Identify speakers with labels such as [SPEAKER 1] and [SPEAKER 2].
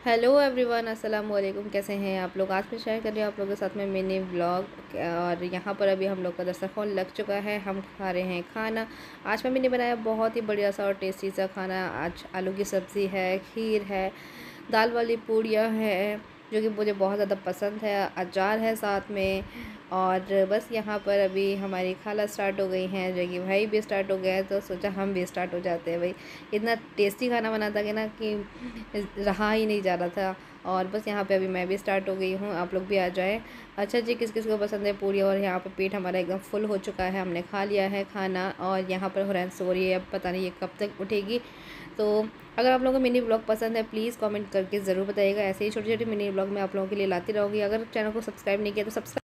[SPEAKER 1] Hello everyone, अस्सलाम वालेकुम। कैसे हैं आप लोग? आज मैं शेयर कर रही हूँ आप लोगों के साथ में मिनी व्लॉग। और यहाँ पर अभी हम लोग का दस्तरखान लग चुका है, हम खा रहे हैं खाना। आज मम्मी ने बनाया बहुत ही बढ़िया सा और टेस्टी सा खाना। आज आलू की सब्ज़ी है, खीर है, दाल वाली पूड़ियाँ है जो कि मुझे बहुत ज़्यादा पसंद है, अचार है साथ में। और बस यहाँ पर अभी हमारी खाला स्टार्ट हो गई हैं, जो कि भाई भी स्टार्ट हो गया है, तो सोचा हम भी स्टार्ट हो जाते हैं। भाई इतना टेस्टी खाना बना था कि ना कि रहा ही नहीं जा रहा था। और बस यहाँ पे अभी मैं भी स्टार्ट हो गई हूँ, आप लोग भी आ जाएं। अच्छा जी, किस किस को पसंद है पूरी। और यहाँ पे पेट हमारा एकदम फुल हो चुका है, हमने खा लिया है खाना। और यहाँ पर हुरैन सो रही है, अब पता नहीं ये कब तक उठेगी। तो अगर आप लोगों को मिनी ब्लॉग पसंद है प्लीज़ कमेंट करके ज़रूर बताइएगा। ऐसे ही छोटे छोटे मिनी ब्लॉग मैं आप लोगों के लिए लाती रहूँगी। अगर चैनल को सब्सक्राइब नहीं किया तो सब्सक्राइब